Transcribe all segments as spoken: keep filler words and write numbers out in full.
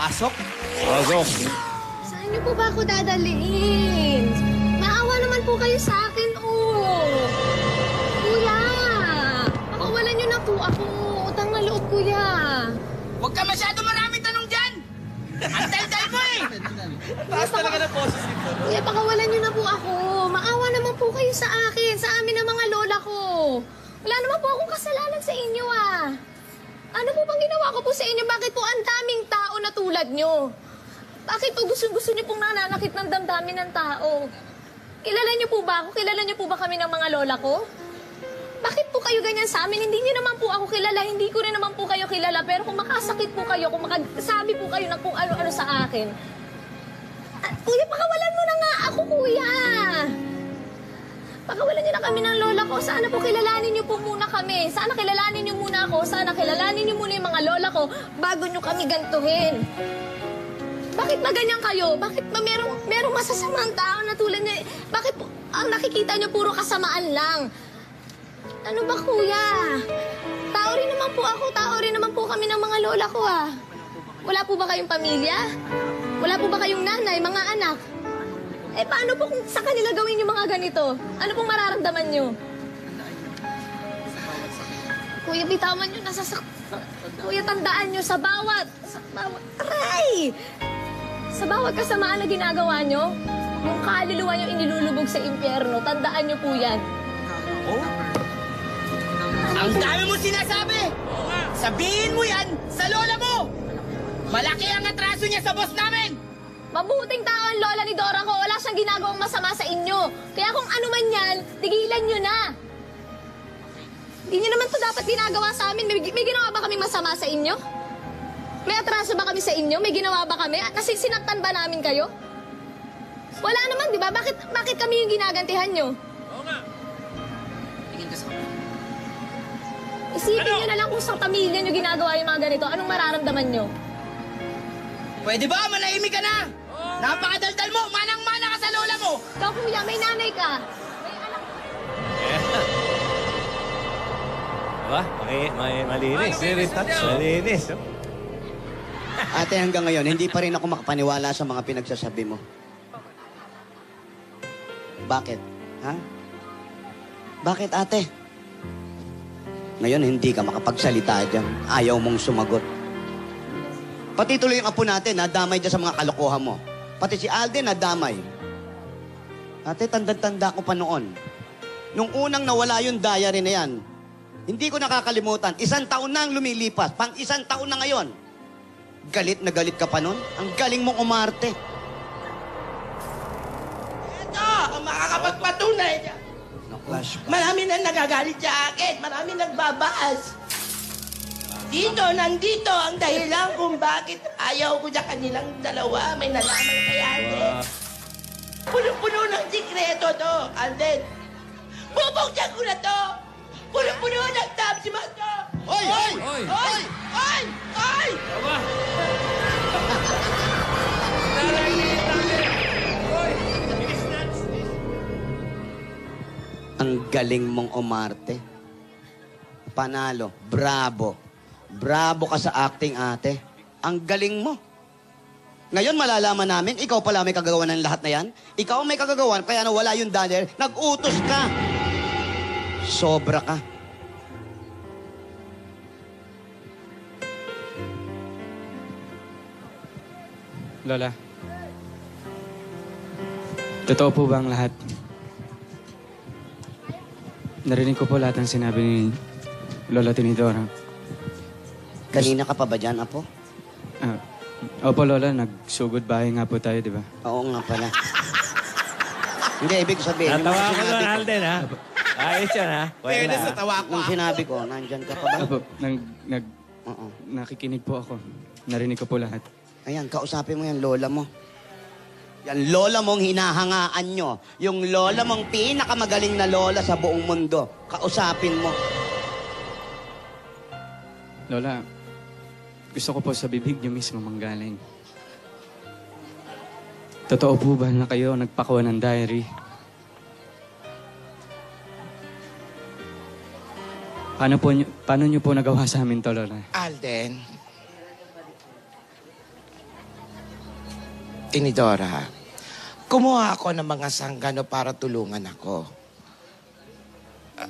Pasok? Pasok. Saan niyo po ba ako dadalhin? Maawa naman po kayo sa akin, oh. Kuya, pakawalan niyo na po ako. Utang na loob, kuya. Huwag ka masyado maraming tanong dyan! Ang dal-dal mo eh! Taas talaga ng boses nito. Kuya, pakawalan niyo na po ako. Maawa naman po kayo sa akin, sa amin ng mga lola ko. Wala naman po akong kasalanan sa inyo, ah. Ano po bang ginawa ko po sa inyo? Bakit po ang daming tao na tulad niyo? Bakit po gusto-gusto niyo pong nananakit ng damdamin ng tao? Kilala niyo po ba ako? Kilala niyo po ba kami ng mga lola ko? Bakit po kayo ganyan sa amin? Hindi niyo naman po ako kilala, hindi ko rin naman po kayo kilala. Pero kung makasakit po kayo, kung makasabi po kayo ng kung ano-ano sa akin. At, kuya, pakawalan mo na nga ako, kuya! Pakawalan niyo na kami ng lola ko. Sana po kilalanin niyo po muna kami. Sana kilalanin niyo muna ako. Sana kilalanin niyo muna yung mga lola ko bago niyo kami gantuhin. Bakit ba ganyan kayo? Bakit ba merong, merong masasamang tao na tulad niyo? Bakit po ang nakikita niyo puro kasamaan lang? Ano ba, kuya? Tao rin naman po ako. Tao rin naman po kami ng mga lola ko, ah. Wala po ba kayong pamilya? Wala po ba kayong nanay, mga anak? Eh, paano po kung sa kanila gawin yung mga ganito? Ano pong mararamdaman nyo? Kuya, bitawan nyo, nasasak... Kuya, tandaan nyo, sa bawat... Sa bawat... Aray! Sa bawat kasamaan na ginagawa nyo, yung kaluluwa nyo inilulubog sa impyerno, tandaan nyo po yan. Oh? Ang dami mo sinasabi! Sabihin mo yan sa lola mo! Malaki ang atraso niya sa boss namin! Mabuting tao ang lola ni Dora ko. Wala siyang ginagawang masama sa inyo. Kaya kung ano man yan, tigilan nyo na. Hindi nyo naman ito dapat ginagawa sa amin. May, may ginawa ba kami masama sa inyo? May atraso ba kami sa inyo? May ginawa ba kami? Kasi sinaktan ba namin kayo? Wala naman, di ba? Bakit, bakit kami yung ginagantihan nyo? Oo nga. Tingin ka sa kanya. Isipin Ano? nyo na lang kung sa pamilya nyo ginagawa yung mga ganito. Anong mararamdaman nyo? Pwede ba? Manahimik ka na! Napakadaldal mo! Manang-mana ka sa lola mo! Ikaw, kuya, may nanay ka. May anak ka. Diba? May, may malinis. Very touch. Malinis. Oh. Ate, hanggang ngayon, hindi pa rin ako makapaniwala sa mga pinagsasabi mo. Bakit? Ha? Bakit, ate? Ngayon, hindi ka makapagsalita dyan. Ayaw mong sumagot. Pati tuloy yung apo natin, nadamay dyan sa mga kalokohan mo. Pati si Alden, nadamay. Ate, tanda-tanda ko pa noon. Nung unang nawala yung diary na yan, hindi ko nakakalimutan. Isang taon na ang lumilipas. Pang isang taon na ngayon. Galit na galit ka pa noon? Ang galing mong umarte. Ito! Ang makakapagpatunay niya! Marami na nagagalit sa akin. Marami nagbabaas. Dito, nandito ang dahilan kung bakit ayaw ko sa kanilang dalawa. May nalaman kay Alden. Puno-puno ng sikreto to, Alden. Bubuksan ko na to. Puno-puno ng tapsiman to. Hoy! Hoy! Hoy! Hoy! Hoy! Hoy! Aba! Nalaglit namin! Hoy! Inisnats! Ang galing mong umarte. Panalo. Bravo. Bravo ka sa acting, ate. Ang galing mo. Ngayon malalaman namin, ikaw pala may kagagawa ng lahat na yan. Ikaw may kagagawa, kaya nawala yung dahil, nag-utos ka. Sobra ka. Lola, totoo po ba ang lahat? Narinig ko po lahat ng sinabi ni Lola Tinidora. Kanina ka pa ba dyan, apo? Ah, opo, Lola, nagsugod bahay nga po tayo, di ba? Oo nga pala. Hindi, ibig sabihin. yung Natawa mga ko sinabi doon, Alden, ha? Ayos yan, ha? Fairness Wala. sa tawa ko. Nung sinabi ko, nandyan ka pa ba? Opo, nag, nag, Oo. nakikinig po ako. Narinig ko po lahat. Ayan, kausapin mo yan, lola mo. Yan, lola mong hinahangaan nyo. Yung lola mong pinakamagaling na lola sa buong mundo. Kausapin mo. Lola, gusto ko po sa bibig niyo mismo manggaling. Totoo po ba na kayo nagpakuha ng diary? Paano po niyo, paano niyo po nagawa sa amin to, Lola? Alden, Tinidora, kumuha ako ng mga sanggano para tulungan ako. Ah,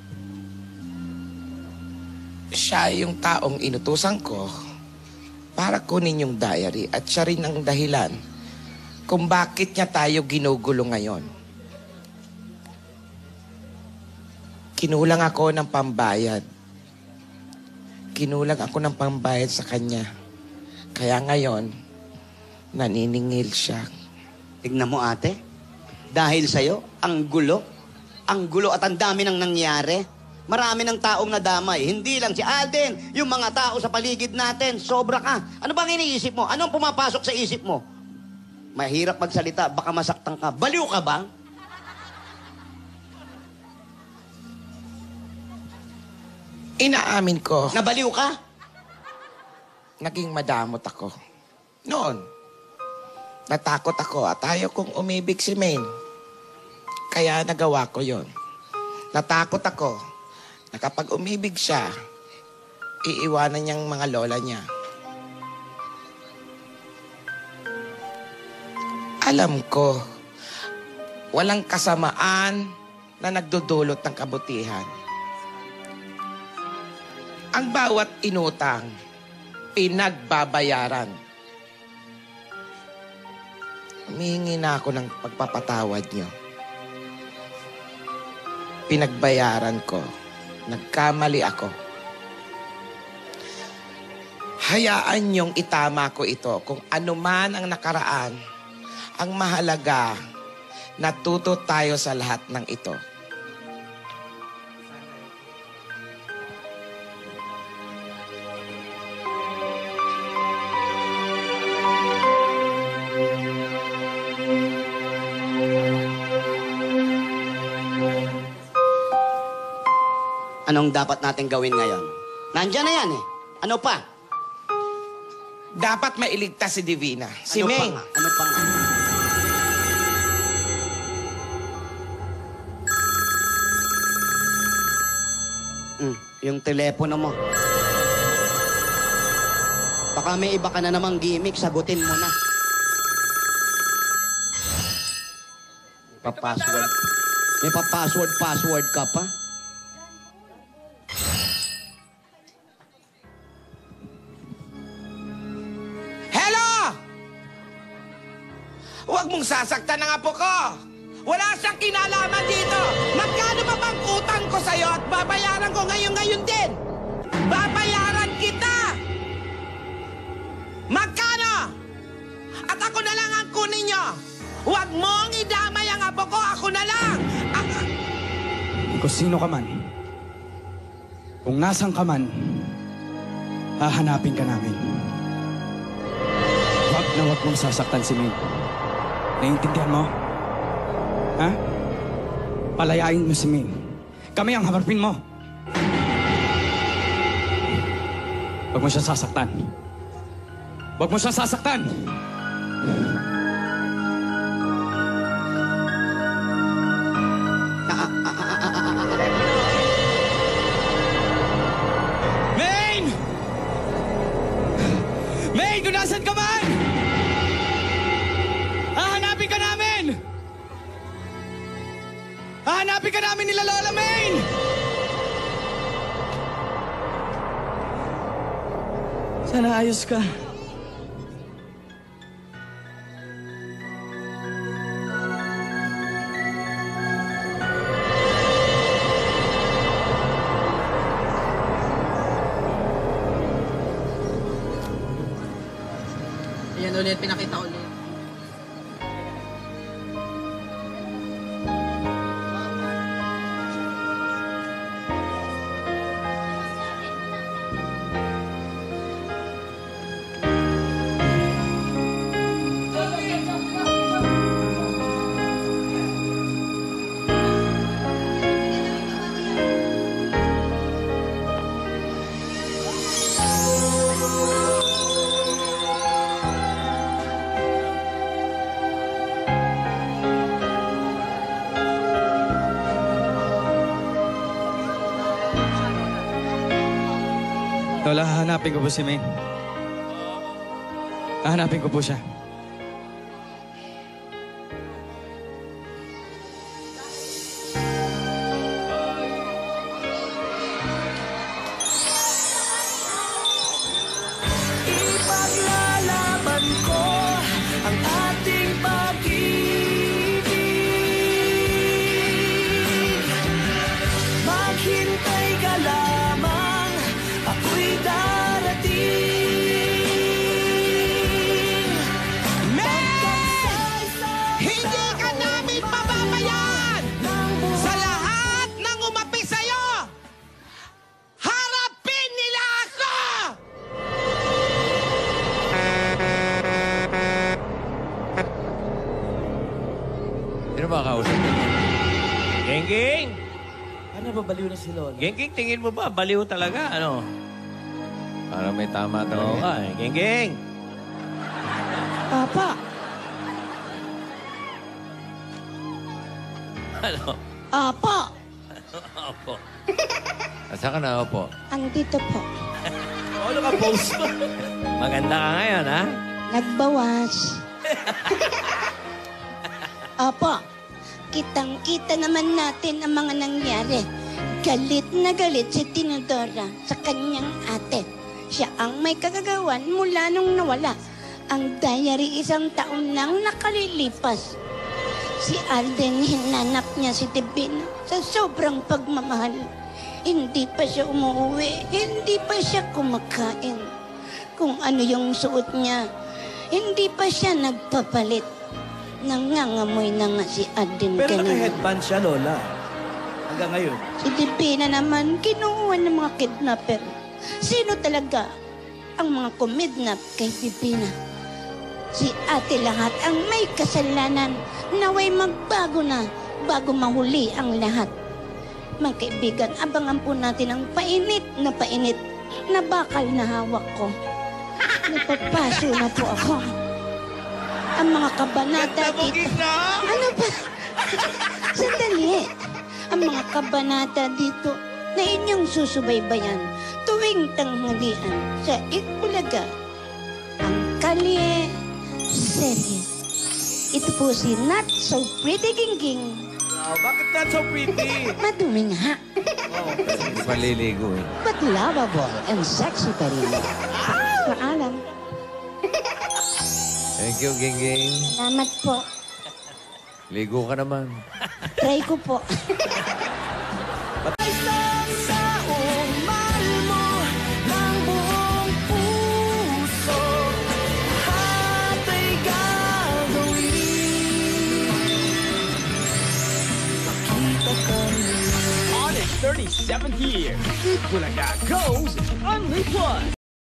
siya yung taong inutusan ko para kunin yung diary at siya rin ang dahilan kung bakit niya tayo ginugulo ngayon. Kinulang ako ng pambayad. Kinulang ako ng pambayad sa kanya. Kaya ngayon, naniningil siya. Tignan mo ate, dahil sa'yo, ang gulo. Ang gulo at ang dami nang nangyari. Marami ng taong nadamay. Hindi lang si Alden, yung mga tao sa paligid natin. Sobra ka. Ano bang iniisip mo? Anong pumapasok sa isip mo? Mahirap magsalita, baka masaktan ka. Baliw ka ba? Inaamin ko, Nabaliw ka? naging madamot ako. Noon, natakot ako at ayaw kong umibig si Maine. Kaya nagawa ko yon. Natakot ako na kapag umibig siya, iiwanan niyang mga lola niya. Alam ko, walang kasamaan na nagdudulot ng kabutihan. Ang bawat inutang, pinagbabayaran. Humihingi na ako ng pagpapatawad niyo. Pinagbayaran ko. Nagkamali ako. Hayaan niyong itama ko ito kung ano man ang nakaraan. Ang mahalaga, natuto tayo sa lahat ng ito. Anong dapat natin gawin ngayon? Nandiyan na yan eh. Ano pa? Dapat mailigtas si Divina. Si ano Maine. Pa nga? Ano pa nga? Mm, yung telepono mo. Baka may iba ka na namang gimmick, sagutin mo na. May pa-password. May pa-password, password ka pa. Huwag mong sasaktan ang apo ko. Wala siyang kinalaman dito. Magkano ba bang utang ko sa'yo at babayaran ko ngayon-ngayon din? Babayaran kita! Magkano? At ako na lang ang kunin niyo. Huwag mong idamay ang apo ko. Ako na lang. Ak Kung sino ka man, kung nasan ka man, hahanapin ka namin. Huwag na huwag mong sasaktan si Maine. Naiintindihan mo? Ha? Palayain mo si Maine. Kami ang hamarpin mo. Huwag mo siya sasaktan. Huwag mo siya sasaktan! Maine! Maine, kung nasan ka man! Hahanapin ka namin! Hahanapin ka namin nila Lola Maine! Sana ayos ka. Ayan ulit, pinakita ulit. Lola, hahanapin ko po si Maine. Hahanapin ko po siya. ba kausap mo? Gengking! Ano ba baliw na si Lola? Gengking, tingin mo ba? Baliw talaga, ano? Para may tama talaga. Oo nga eh. Gengking! Papa, Ano? apa, Opo. Asa ka na, opo? andito po. Ano ka, post mo? Maganda ka ngayon, ha? Nagbawas. Apa, kitang-kita naman natin ang mga nangyari. Galit na galit si Tinodora sa kanyang ate. Siya ang may kagagawan mula nung nawala. Ang diary isang taon nang nakalilipas. Si Alden, hinanap niya si Divina sa sobrang pagmamahal. Hindi pa siya umuwi, hindi pa siya kumakain. Kung ano yung suot niya, hindi pa siya nagpapalit. Nangangamoy na nga si Alden Pero kanina. naka-headband siya, Lola. Hanggang ngayon. Si Divina naman, kinuha ng mga kidnapper. Sino talaga ang mga kumidnap kay Divina? Si ate lahat ang may kasalanan. Naway magbago na bago mahuli ang lahat. Mga kaibigan, abangan po natin ang painit na painit na bakal na hawak ko. Napapaso na po ako. Ang mga kabanata dito... Ano ba? Sandali. Ang mga kabanata dito na inyong susubaybayan tuwing tanghalian sa Itbulaga. Ang Kalye Serye. Ito po si Not So Pretty Gingging. Wow, bakit not so pretty? Madumi nga, Hindi paliligo eh. but lovable and sexy pa rin. Paalam. Thank you, Gengking. Salamat po. Ligo ka naman. Try ko po. On its thirty-seventh year, Bulaga goes Unli Plus.